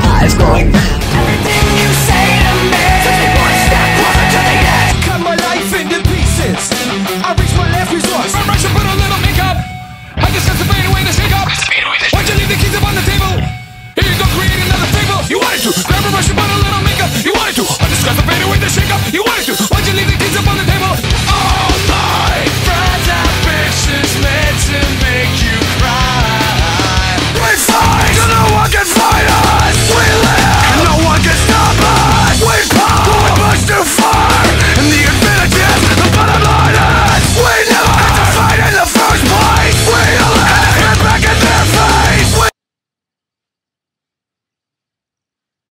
eyes glowing red. Everything you say to me takes me one step closer to the edge. Cut my life into pieces. I reach my last resort. I rush and put a little makeup. I discuss the fade away the shake up. Why'd you leave the keys up on the table? Here you go, create another fable. You wanted to grab a brush and put a little makeup. You wanted to discuss the fade away the shake up. You wanted